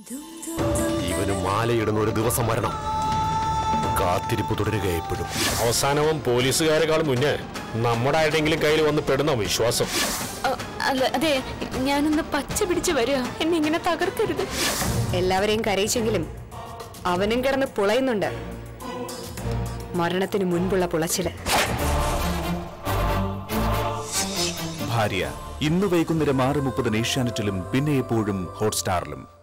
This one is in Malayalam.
ഇവന് മാലയിടുന്ന ഒരു ദിവസം വരണം. കാത്തിരിപ്പ് തുടരുക എപ്പോഴും. അവസാനവും പോലീസുകാരെക്കാൾ മുന്നേ നമ്മുടെ ആരുടെങ്കിലും കയ്യിൽ വന്ന് പെടുന്ന വിശ്വാസം. അതെ, ഞാനൊന്ന് പച്ച പിടിച്ച് വരിക, എന്നെ ഇങ്ങനെ തകർക്കരുത്. എല്ലാവരെയും കരയിച്ചെങ്കിലും അവനും കിടന്ന് പുളയുന്നുണ്ട്. മരണത്തിന് മുൻപുള്ള പുളച്ചില്. ഭാര്യ ഇന്ന് വൈകുന്നേരം 6:30 ഏഷ്യാനെറ്റിലും പിന്നെ എപ്പോഴും ഹോട്ട്സ്റ്റാറിലും.